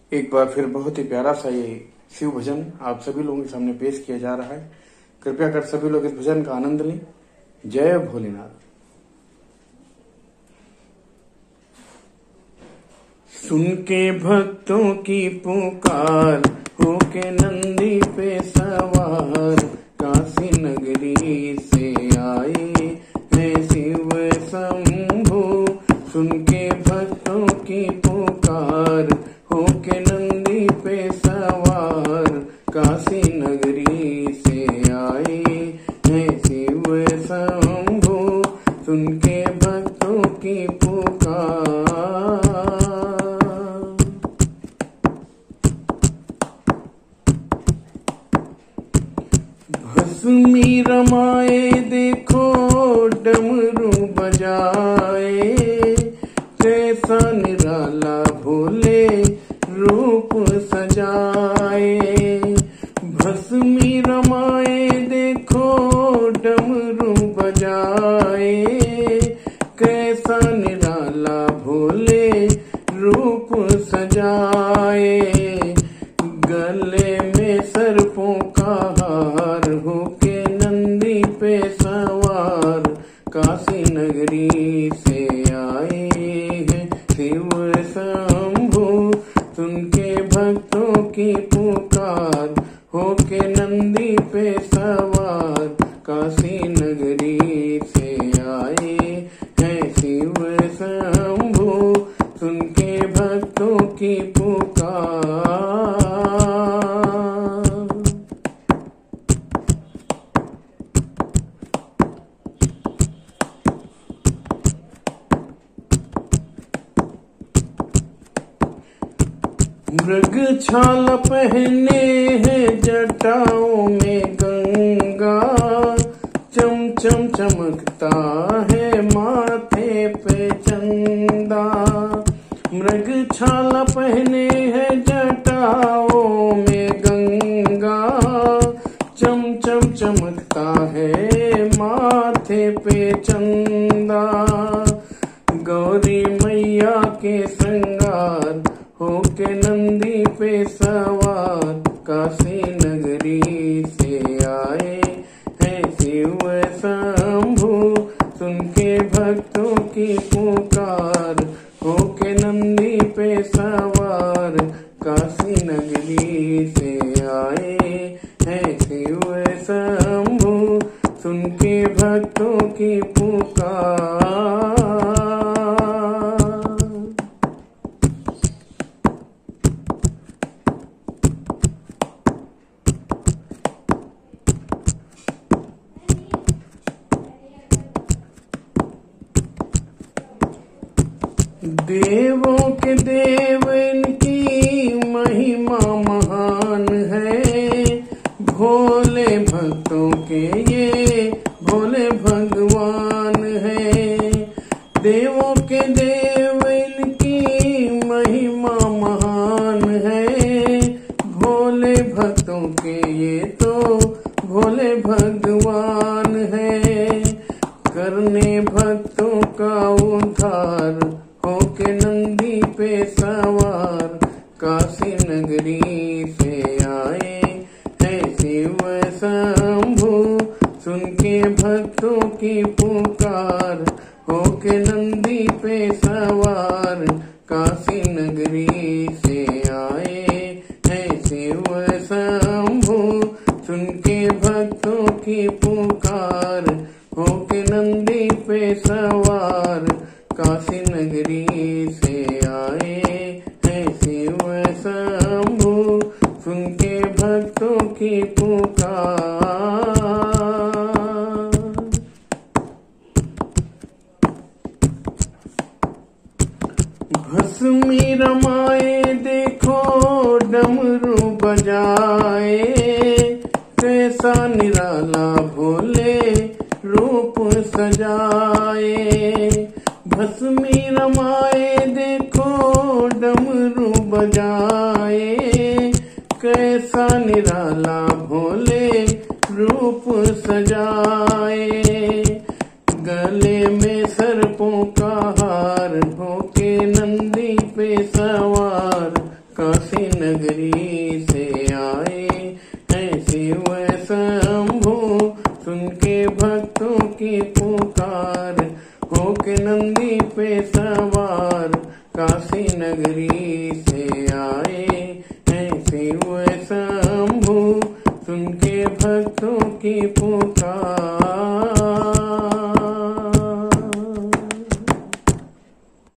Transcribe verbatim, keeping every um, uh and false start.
एक बार फिर बहुत ही प्यारा सा ये शिव भजन आप सभी लोगों के सामने पेश किया जा रहा है। कृपया कर सभी लोग इस भजन का आनंद लें। जय भोलेनाथ। सुन के भक्तों की पुकार, होके नंदी पे सवार, काशी नगरी से आए हैं शिव शंभु। सुन के भक्तों की पुकार, होके नंदी पे सवार, काशी नगरी से आए हैं शिव शंभु। सुन के भक्तों की पुकार। भस्मी रमाए देखो डमरू बजाए, कैसा निराला भोले रूप सजाए। भस्मी रमाए देखो डमरू बजाए, कैसा निराला भोले रूप सजाए। गले में सर्पों का हार, होके नंदी पे सवार, काशी नगरी से आए हैं शिव शंभु। सुन के भक्तों की पुकार, होके नंदी पे सवार, काशी नगरी से आए हैं शिव शंभु। सुन के भक्तों की पुकार। मृग छाल पहने हैं जटाओं में गंगा, चम चम चमकता है माथे पे चंदा। मृग छाल पहने हैं जटाओं में गंगा, चम चम चमकता है माथे पे चंदा। गौरी मैया के श्रृंगार, होके नंदी पे सवार, काशी नगरी से आए हैं शिव शंभु। सुन के भक्तों की पुकार, होके नंदी पे सवार, काशी नगरी से आए हैं शिव शंभु। सुन के भक्तों की पुकार। देवों के देव इनकी महिमा महान है, भोले भक्तों के ये भोले भगवान है। देवों के देव इनकी महिमा महान है, भोले भक्तों के ये तो भोले भगवान है। करने भक्तों का उद्धार, होके नंदी पे सवार, काशी नगरी से आए हैं शिव शंभु। सुन के भक्तों की पुकार, होके नंदी पे सवार, काशी नगरी से आए हैं शिव शंभु। सुन के भक्तों की पुकार, होके नंदी पे सवार, काशी नगरी से आए हैं शिव शंभु। सुन के भक्तों की पुकार। भस्मी रमाए देखो डमरू बजाए, कैसा निराला भोले रूप सजाए। भस्मी रमाए देखो डमरू बजाए, कैसा निराला भोले रूप सजाए। गले में सर्पों का हार, होके नंदी पे सवार, काशी नगरी से आए हैं शिव शंभु, सुन के भक्तों की पुकार, होके नंदी पे सवार, काशी नगरी से आए हैं शिव शंभु, सुन के भक्तों की पुकार।